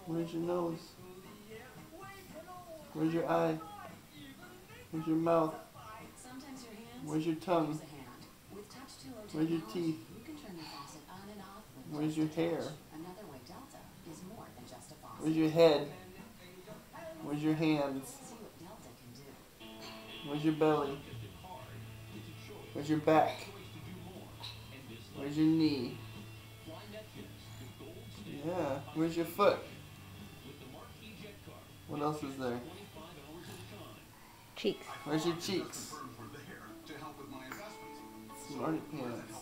Where's your nose? Where's your eye? Where's your mouth? Where's your tongue? Where's your teeth? Where's your hair? Where's your head? Where's your hands? Where's your belly? Where's your back? Where's your knee? Yeah. Where's your foot? What else is there? Cheeks. Where's your cheeks? Smarty pants.